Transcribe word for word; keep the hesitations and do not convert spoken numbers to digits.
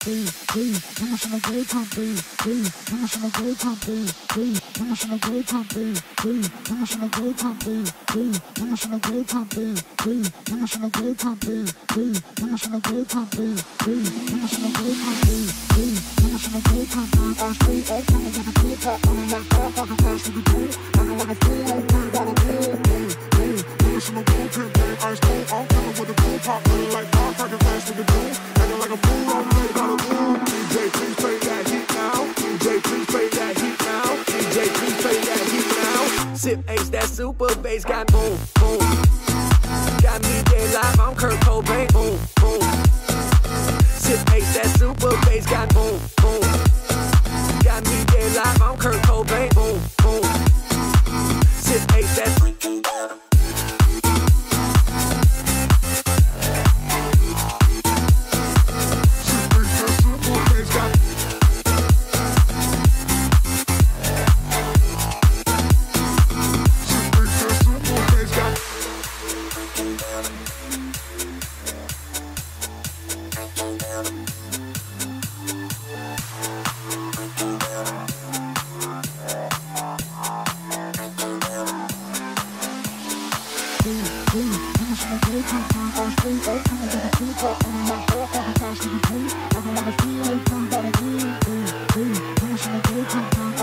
Sip Ace, that super bass got boom, boom. Got me dead live, I'm Kurt Cobain, boom, boom. Sip Ace, that super bass got boom, boom. Got me dead live, I'm Kurt Cobain, boom, boom. Sip Ace, that Thank you.